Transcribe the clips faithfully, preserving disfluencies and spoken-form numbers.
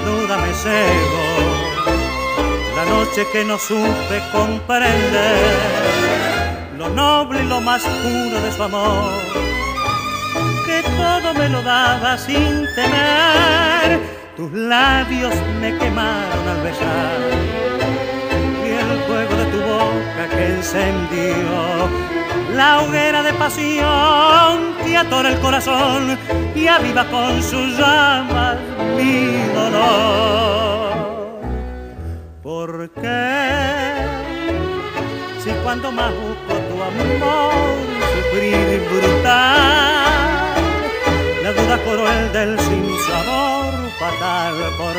duda me cego, la noche que no supe comprender lo noble y lo más puro de su amor, que todo me lo daba sin temer. Tus labios me quemaron al besar y el fuego de tu boca que encendió la hoguera de pasión que atora el corazón y aviva con sus llamas mi dolor. ¿Por qué? Si cuando más busco tu amor sufrir brutal, la duda cruel del sinsabor fatal. ¿Por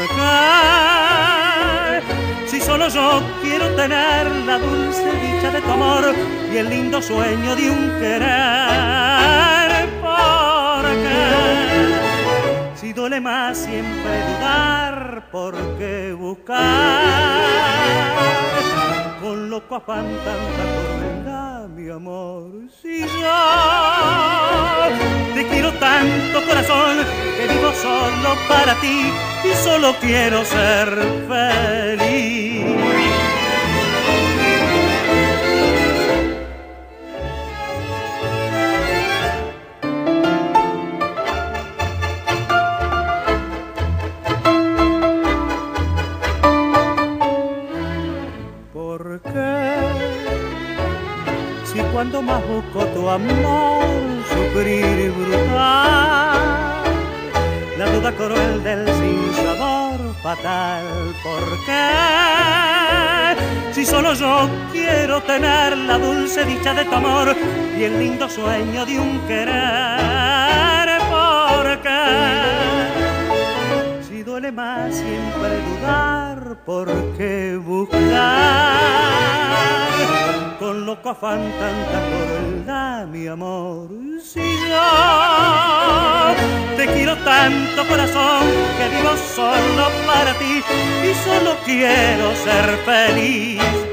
qué? Si solo yo quiero tener la dulce dicha de tu amor y el lindo sueño de un querer. ¿Por qué? Si duele más siempre dudar, ¿por qué buscar con loco afán tanta crueldad, mi amor? Si yo te quiero tanto, corazón, que vivo solo para ti y solo quiero ser feliz. ¿Por qué? Si cuando más busco tu amor sufrir brutal, la duda cruel del sinsabor fatal. ¿Por qué? Si solo yo quiero tener la dulce dicha de tu amor y el lindo sueño de un querer. ¿Por qué? Si duele más siempre dudar, ¿por qué buscar con loco afán tanta crueldad, mi amor? Si yo te quiero tanto, corazón, que vivo solo para ti y solo quiero ser feliz.